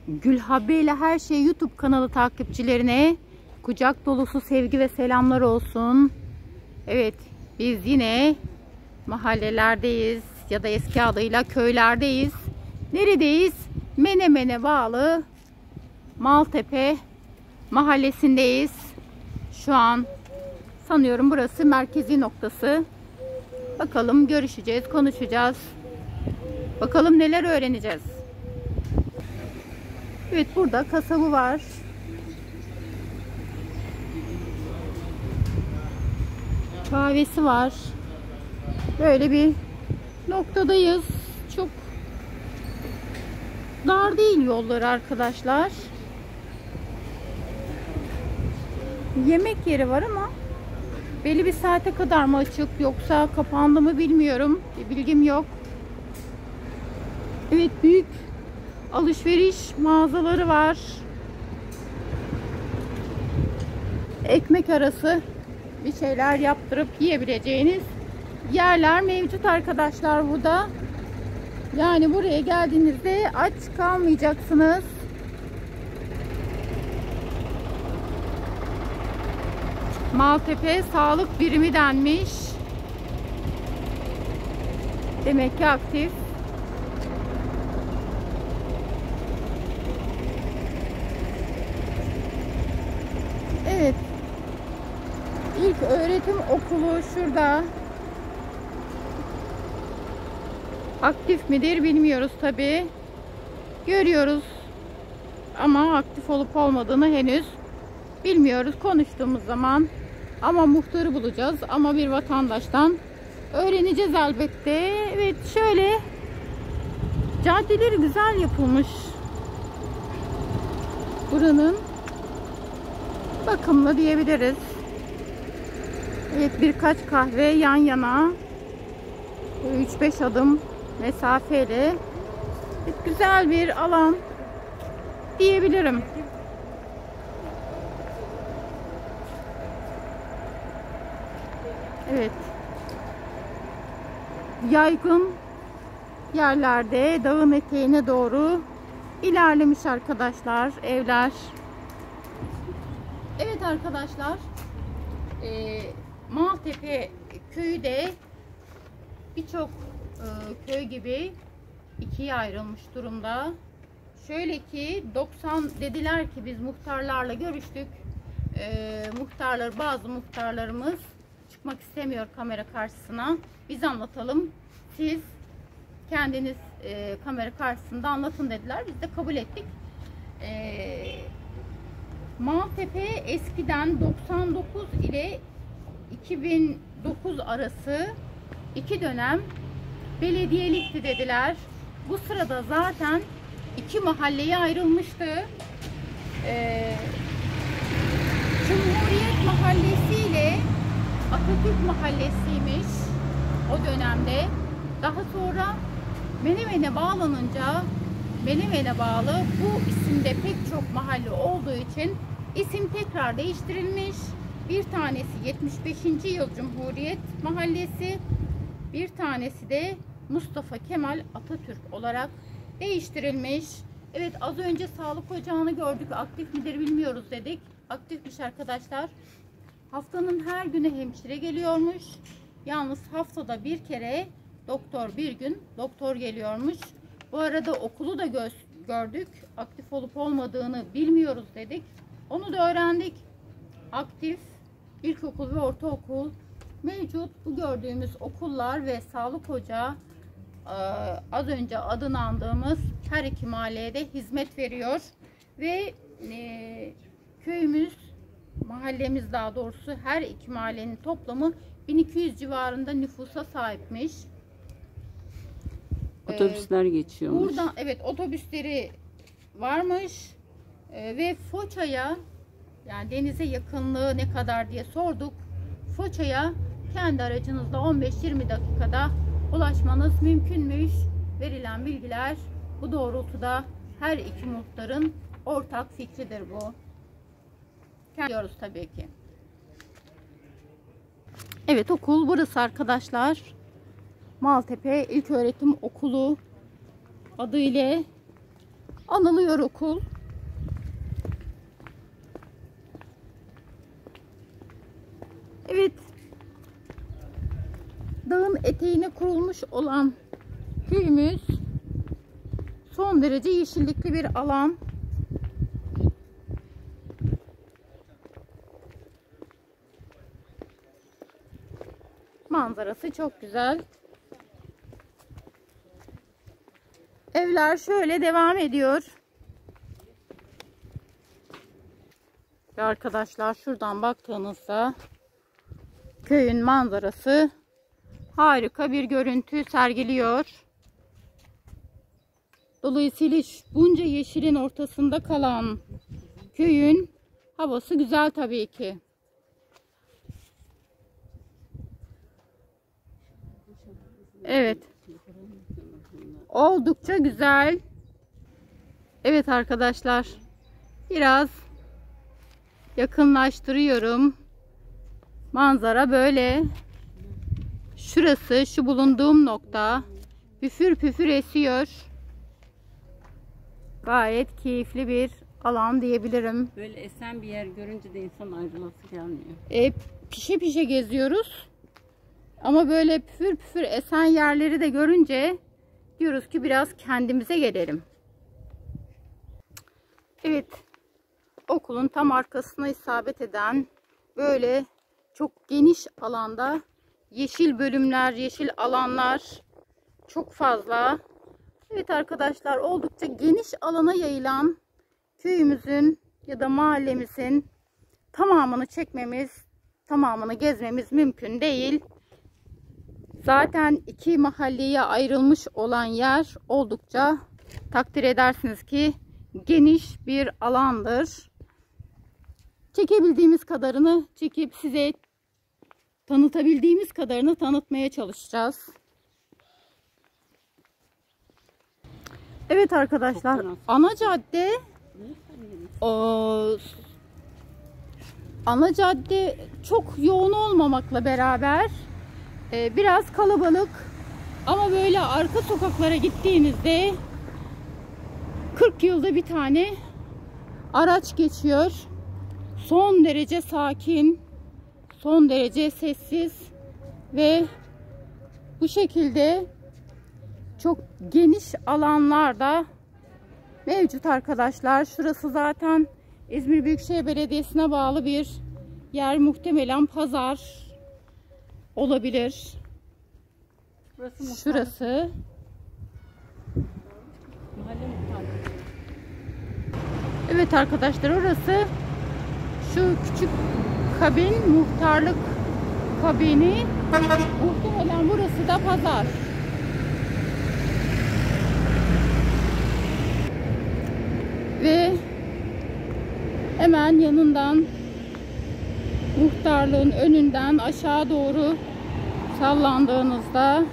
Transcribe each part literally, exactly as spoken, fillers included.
Gülhabbe ile Her Şey YouTube kanalı takipçilerine kucak dolusu sevgi ve selamlar olsun. Evet, biz yine mahallelerdeyiz ya da eski adıyla köylerdeyiz. Neredeyiz? Menemen'e bağlı Maltepe mahallesindeyiz. Şu an sanıyorum burası merkezi noktası. Bakalım, görüşeceğiz, konuşacağız. Bakalım neler öğreneceğiz. Evet, burada kasabı var. Kahvesi var. Böyle bir noktadayız. Çok dar değil yolları arkadaşlar. Yemek yeri var ama belli bir saate kadar mı açık yoksa kapandı mı bilmiyorum. Bir bilgim yok. Evet, büyük alışveriş mağazaları var. Ekmek arası bir şeyler yaptırıp yiyebileceğiniz yerler mevcut arkadaşlar burada. Yani buraya geldiğinizde aç kalmayacaksınız. Maltepe Sağlık Birimi denmiş. Demek ki aktif. Evet. İlk öğretim okulu şurada. Aktif midir bilmiyoruz tabi. Görüyoruz. Ama aktif olup olmadığını henüz bilmiyoruz konuştuğumuz zaman. Ama muhtarı bulacağız. Ama bir vatandaştan öğreneceğiz elbette. Evet, şöyle caddeleri güzel yapılmış. Buranın bakımlı diyebiliriz. Evet, birkaç kahve yan yana, üç beş adım mesafeli. Evet, güzel bir alan diyebilirim. Evet. Yaygın yerlerde dağın eteğine doğru ilerlemiş arkadaşlar evler. Evet arkadaşlar, e, Maltepe köyü de birçok e, köy gibi ikiye ayrılmış durumda. Şöyle ki doksan dediler ki, biz muhtarlarla görüştük. E, muhtarlar, bazı muhtarlarımız çıkmak istemiyor kamera karşısına. Biz anlatalım, siz kendiniz e, kamera karşısında anlatın dediler. Biz de kabul ettik. E, Maltepe eskiden doksan dokuz ile iki bin dokuz arası iki dönem belediyelikti dediler. Bu sırada zaten iki mahalleye ayrılmıştı. Ee, Cumhuriyet Mahallesi ile Atatürk Mahallesi'ymiş o dönemde. Daha sonra Menemen'e bağlanınca, Menemen'e bağlı bu isimde pek çok mahalle olduğu için isim tekrar değiştirilmiş. Bir tanesi yetmiş beşinci yıl Cumhuriyet Mahallesi, bir tanesi de Mustafa Kemal Atatürk olarak değiştirilmiş. Evet, az önce sağlık ocağını gördük. Aktif midir bilmiyoruz dedik. Aktifmiş arkadaşlar. Haftanın her günü hemşire geliyormuş. Yalnız haftada bir kere doktor, bir gün doktor geliyormuş. Bu arada okulu da göz gördük. Aktif olup olmadığını bilmiyoruz dedik. Onu da öğrendik. Aktif ilkokul ve ortaokul mevcut. Bu gördüğümüz okullar ve sağlık ocağı az önce adını andığımız her iki mahalleye de hizmet veriyor. Ve e, köyümüz, mahallemiz daha doğrusu, her iki mahallenin toplamı bin iki yüz civarında nüfusa sahipmiş. Otobüsler geçiyormuş. Buradan evet, otobüsleri varmış. Ee, ve Foça'ya, yani denize yakınlığı ne kadar diye sorduk. Foça'ya kendi aracınızla on beş yirmi dakikada ulaşmanız mümkünmüş. Verilen bilgiler bu doğrultuda. Her iki muhtarın ortak fikridir bu. Diyoruz tabii ki. Evet, okul burası arkadaşlar. Maltepe İlköğretim Okulu adı ile anılıyor okul. Evet. Dağın eteğine kurulmuş olan köyümüz son derece yeşillikli bir alan. Manzarası çok güzel. Evler şöyle devam ediyor. Ve arkadaşlar şuradan baktığınızda köyün manzarası harika bir görüntü sergiliyor. Dolayısıyla bunca yeşilin ortasında kalan köyün havası güzel tabii ki. Evet. Oldukça güzel. Evet arkadaşlar. Biraz yakınlaştırıyorum. Manzara böyle. Şurası, şu bulunduğum nokta. Püfür püfür esiyor. Gayet keyifli bir alan diyebilirim. Böyle esen bir yer görünce de insan ayrılası gelmiyor. E, pişe pişe geziyoruz. Ama böyle püfür püfür esen yerleri de görünce diyoruz ki biraz kendimize gelelim. Evet. Okulun tam arkasına isabet eden böyle çok geniş alanda yeşil bölümler, yeşil alanlar çok fazla. Evet arkadaşlar, oldukça geniş alana yayılan köyümüzün ya da mahallemizin tamamını çekmemiz, tamamını gezmemiz mümkün değil. Zaten iki mahalleye ayrılmış olan yer oldukça takdir edersiniz ki geniş bir alandır. Çekebildiğimiz kadarını çekip size tanıtabildiğimiz kadarını tanıtmaya çalışacağız. Evet arkadaşlar, ana cadde o, ana cadde çok yoğun olmamakla beraber e, biraz kalabalık, ama böyle arka sokaklara gittiğinizde kırk yılda bir tane araç geçiyor. Son derece sakin, son derece sessiz ve bu şekilde çok geniş alanlarda mevcut arkadaşlar. Şurası zaten İzmir Büyükşehir Belediyesi'ne bağlı bir yer, muhtemelen pazar olabilir. Burası Şurası. Mahalle muhtarlığı. Evet arkadaşlar, orası şu küçük kabin, muhtarlık kabini. Muhtemelen burası da pazar. Ve hemen yanından, muhtarlığın önünden aşağı doğru sallandığınızda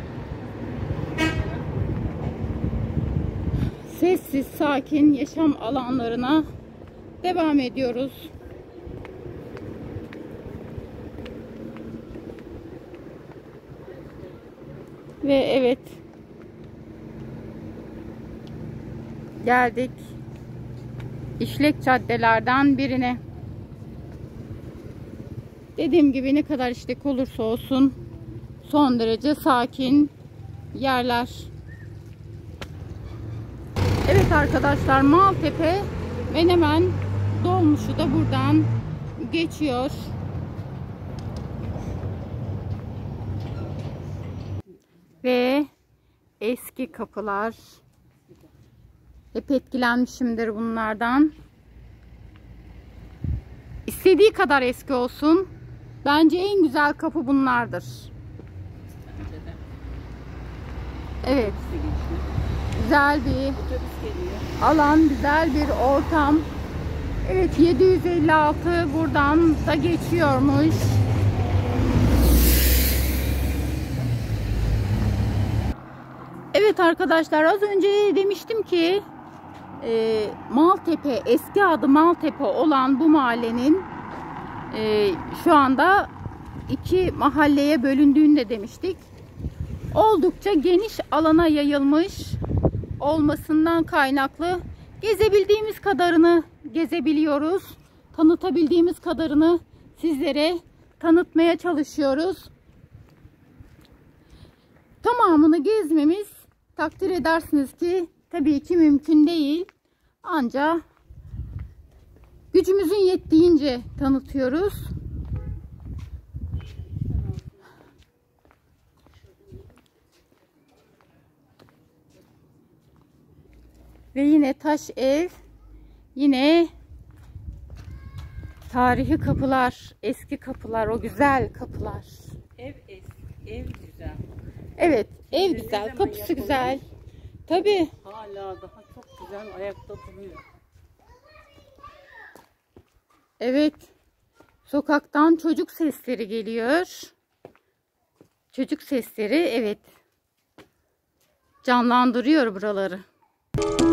sessiz, sakin yaşam alanlarına devam ediyoruz. Ve evet, geldik işlek caddelerden birine. Dediğim gibi ne kadar işlek olursa olsun son derece sakin yerler. Evet arkadaşlar, Maltepe Menemen dolmuşu da buradan geçiyor. Ve eski kapılar. Hep etkilenmişimdir bunlardan. İstediği kadar eski olsun, bence en güzel kapı bunlardır. Evet. Güzel bir alan, güzel bir ortam. Evet, yedi yüz elli altı buradan da geçiyormuş. Evet arkadaşlar, az önce demiştim ki e, Maltepe, eski adı Maltepe olan bu mahallenin e, şu anda iki mahalleye bölündüğünü de demiştik. Oldukça geniş alana yayılmış olmasından kaynaklı gezebildiğimiz kadarını gezebiliyoruz. Tanıtabildiğimiz kadarını sizlere tanıtmaya çalışıyoruz. Tamamını gezmemiz, takdir edersiniz ki tabii ki mümkün değil. Ancak gücümüzün yettiğince tanıtıyoruz. Ve yine taş ev, yine tarihi kapılar, eski kapılar, o güzel kapılar. Ev eski, ev güzel. Evet, ev Ne güzel, zaman kapısı yapılmış? güzel. Tabii. Hala daha çok güzel ayakta duruyor. Evet. Sokaktan çocuk sesleri geliyor. Çocuk sesleri, evet. Canlandırıyor buraları.